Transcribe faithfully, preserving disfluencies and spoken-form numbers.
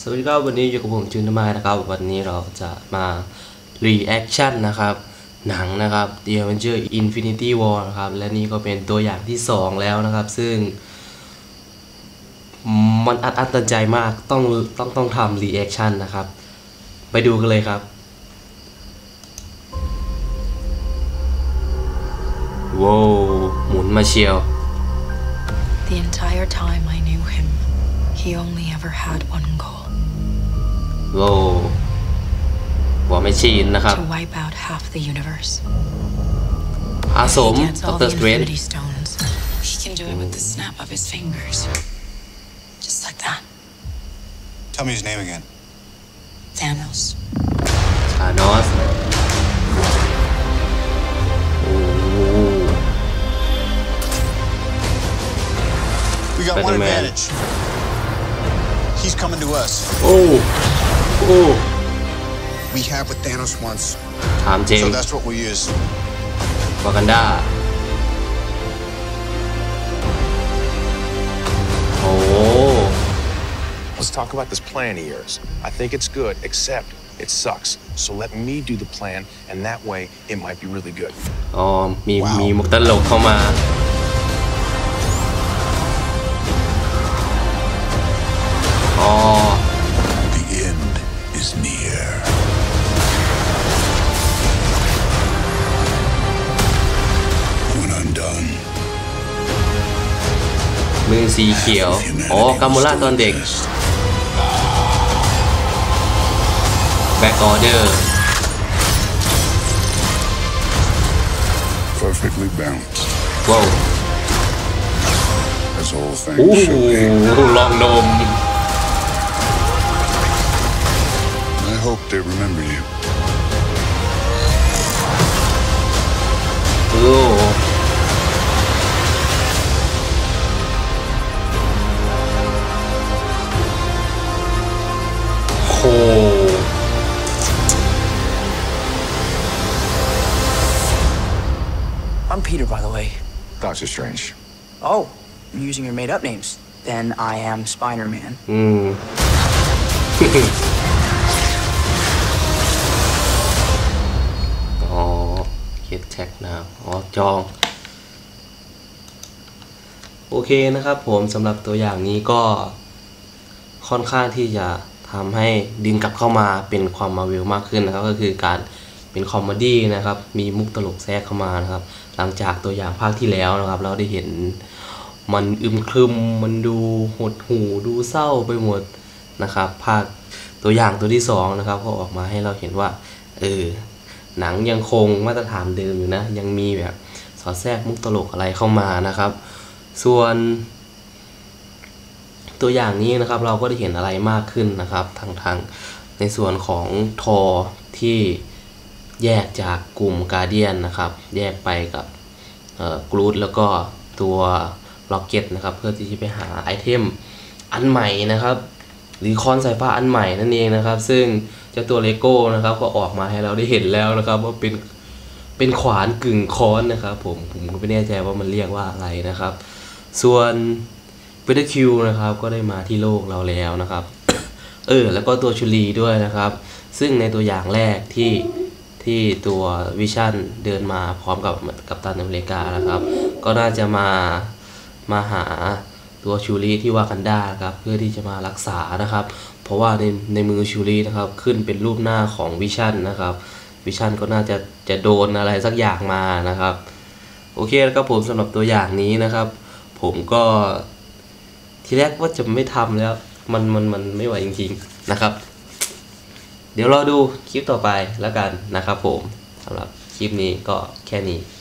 สวัสดีครับวันนี้อยู่กับผมจุนทมายนะครับวันนี้เราจะมา reaction นะครับหนังนะครับ The Avengers Infinity War นะครับและนี่ก็เป็นตัวอย่างที่สองแล้วนะครับซึ่งมันอัดอั้นตันใจมากต้องต้องต้องทำ reaction นะครับไปดูกันเลยครับว้าวหมุนมาเชียว The entire time I knew him, he only ever had one goal. โว้ว่าไม่ชินนะครับ To wipe out half the universe. อาสม He gets ด all ร the สเตรน Infinity Stones. He can do it with the snap of his fingers. Just like that. Tell me his name again. Thanos. ธานอส We got one advantage. He's coming to us. โอ้โอ้ We have what Thanos wants. ถามเจม So ส์ that's what we use. วากันดาโอ้ Let's talk about this plan of yours. I think it's good, except it sucks. So let me do the plan, and that way it might be really good. อ๋อมีมีมุกตลกเข้ามาอ๋อ The end is near. When I'm done. มือสีเขียวอ๋อกามูล่าตอนเด็กแบ็กออเดอร์ Perfectly balanced. ว้าว As all โอ้ things โห should be. ลองนม I hope they remember you. โอ้โห I'm Peter, by the way. Doctor Strange. Oh, you're using your made-up names. Then I am Spider-Man. อืม อ๋อเก็ตแท็กนะอ๋อจองโอเคนะครับผมสำหรับตัวอย่างนี้ก็ค่อนข้างที่จะทำให้ดึงกลับเข้ามาเป็นความมาเวลมากขึ้นนะครับก็คือการเป็นคอมเมดี้นะครับมีมุกตลกแทรกเข้ามานะครับหลังจากตัวอย่างภาคที่แล้วนะครับเราได้เห็นมันอึมครึมมันดูหดหู่ดูเศร้าไปหมดนะครับภาคตัวอย่างตัวที่สองนะครับก็ออกมาให้เราเห็นว่าเออหนังยังคงมาตรฐานเดิมอยู่นะยังมีแบบสอดแทรกมุกตลกอะไรเข้ามานะครับส่วนตัวอย่างนี้นะครับเราก็ได้เห็นอะไรมากขึ้นนะครับทางทางในส่วนของทอที่แยกจากกลุ่มการ์เดียนนะครับแยกไปกับกรูดแล้วก็ตัวล็อกเก็ตนะครับเพื่อที่จะไปหาไอเทมอันใหม่นะครับหรือคอนสายฟ้าอันใหม่นั่นเองนะครับซึ่งเจ้าตัวเลโก้นะครับก็ออกมาให้เราได้เห็นแล้วนะครับว่าเป็นเป็นขวานกึ่งค้อนนะครับผมผมก็ไม่แน่ใจว่ามันเรียกว่าอะไรนะครับส่วนเวเดอร์คิวนะครับก็ได้มาที่โลกเราแล้วนะครับ เออแล้วก็ตัวชูรีด้วยนะครับซึ่งในตัวอย่างแรกที่ที่ตัววิชั่นเดินมาพร้อมกับกัปตันอเมริกานะครับก็น่าจะมามาหาตัวชูรีที่วากันดาครับเพื่อที่จะมารักษานะครับเพราะว่าในในมือชูรีนะครับขึ้นเป็นรูปหน้าของวิชั่นนะครับวิชั่นก็น่าจะจะโดนอะไรสักอย่างมานะครับโอเคแล้วก็ผมสำหรับตัวอย่างนี้นะครับผมก็ทีแรกว่าจะไม่ทำแล้วมันมันมันไม่ไหวจริงๆนะครับเดี๋ยวรอดูคลิปต่อไปแล้วกันนะครับผมสำหรับคลิปนี้ก็แค่นี้